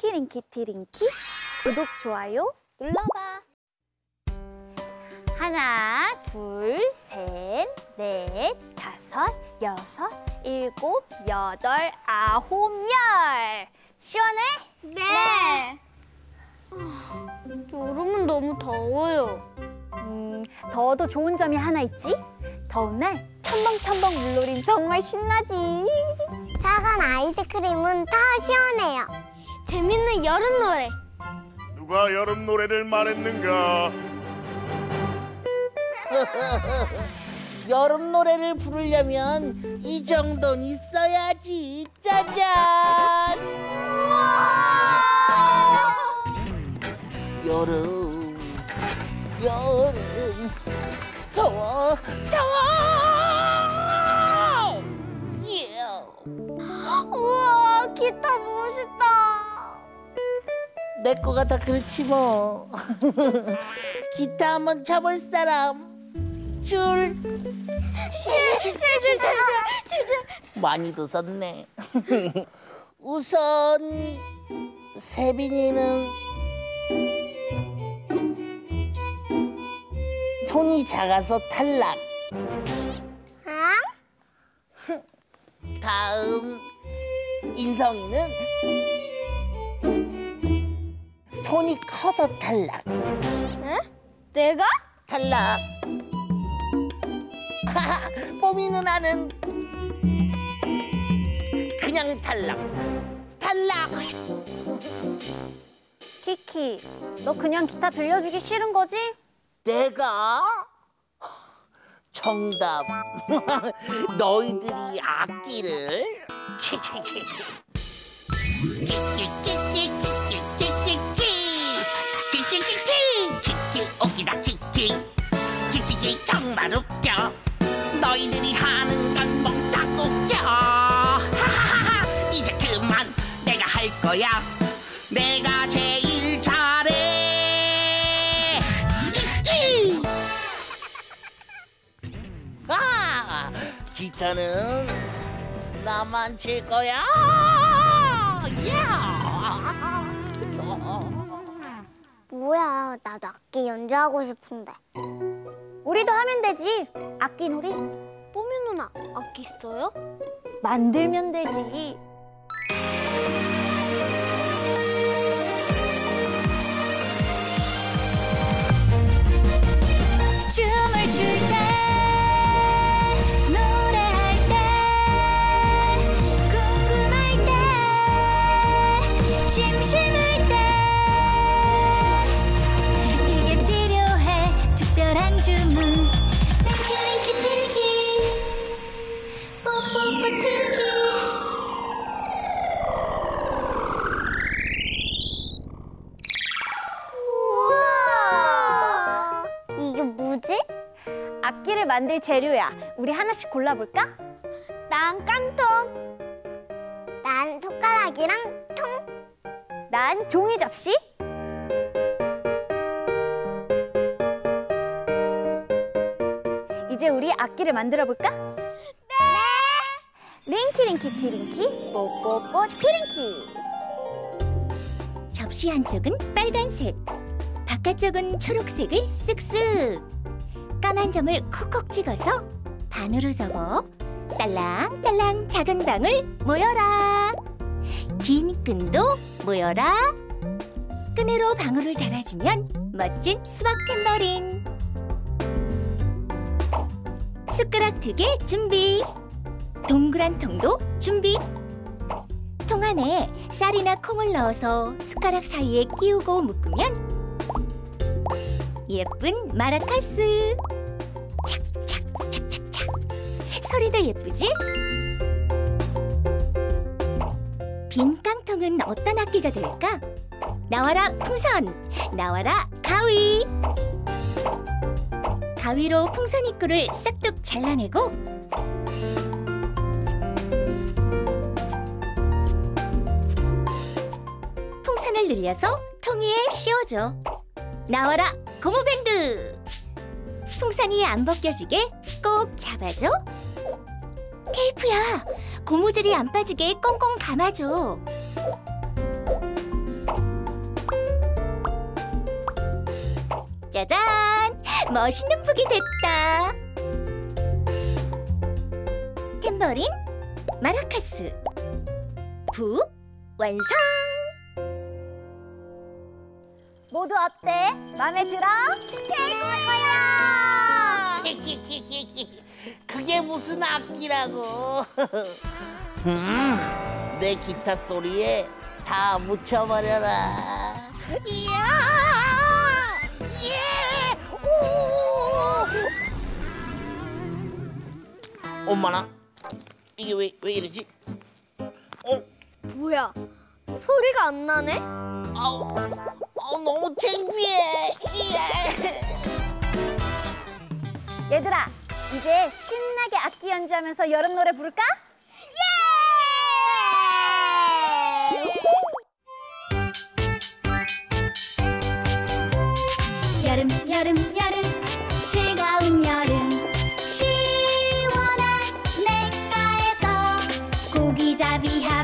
링키링키 티링키 구독, 좋아요 눌러봐. 하나, 둘, 셋, 넷, 다섯, 여섯, 일곱, 여덟, 아홉, 열. 시원해? 네. 여름은 너무 더워요. 더워도 좋은 점이 하나 있지? 더운 날 첨벙첨벙 물놀이 정말 신나지. 차가운 아이스크림은 더 시원해요. 재밌는 여름 노래. 누가 여름 노래를 말했는가? 여름 노래를 부르려면 이 정도는 있어야지. 짜잔! 여름, 여름, 더워, 더워! 예. 우와, 기타 멋있다. 내 거가 다 그렇지 뭐. 기타 한번 쳐볼 사람? 줄. 많이도 썼네. 우선 세빈이는 손이 작아서 탈락. 다음 인성이는 손이 커서 탈락. 응? 내가? 탈락. 뽀미 누나는 그냥 탈락. 탈락. 키키, 너 그냥 기타 빌려주기 싫은 거지? 내가? 정답. 너희들이 악기를 웃기다 키키 키키키 정말 웃겨. 너희들이 하는 건 몽땅 웃겨. 하하하하. 이제 그만 내가 할 거야. 내가 제일 잘해. 키키. 아, 기타는 나만 칠 거야. 뭐야, 나도 악기 연주하고 싶은데. 우리도 하면 되지. 악기 놀이. 뽀미 누나, 악기 있어요? 만들면 되지. 춤을 출 때, 노래할 때, 궁금할 때, 심심할 때, 이게 필요해. 특별한 주문. 링키링키 티링키, 뽀뽀뽀 티링키. 우와! 이게 뭐지? 악기를 만들 재료야. 우리 하나씩 골라볼까? 난 깡통. 난 손가락이랑 통. 난 종이 접시. 이제 우리 악기를 만들어 볼까? 네! 링키링키 티링키, 뽀뽀뽀 티링키. 접시 한쪽은 빨간색, 바깥쪽은 초록색을 쓱쓱. 까만 점을 콕콕 찍어서 반으로 접어 딸랑딸랑 작은 방울 모여라. 긴 끈도 모여라. 끈으로 방울을 달아주면 멋진 수박 탬버린. 숟가락 2개 준비. 동그란 통도 준비. 통 안에 쌀이나 콩을 넣어서 숟가락 사이에 끼우고 묶으면 예쁜 마라카스. 착착착착착. 소리도 예쁘지? 빈 깡통은 어떤 악기가 될까? 나와라 풍선, 나와라 가위. 가위로 풍선 입구를 싹둑 잘라내고 풍선을 늘려서 통 위에 씌워줘. 나와라 고무밴드. 풍선이 안 벗겨지게 꼭 잡아줘. 테이프야, 고무줄이 안 빠지게 꽁꽁 감아줘. 짜잔! 멋있는 북이 됐다. 탬버린, 마라카스, 북 완성! 모두 어때? 마음에 들어? 최고야! 그게 무슨 악기라고? 내 기타 소리에 다 묻혀버려라. 이야! 예! 오! 엄마나, 이게 왜 이러지? 뭐야? 소리가 안 나네? 아우, 너무 창피해. 얘들아, 이제 신나게 악기 연주하면서 여름 노래 부를까? 여름 여름 여름 즐거운 여름 시원한 냇가에서 고기잡이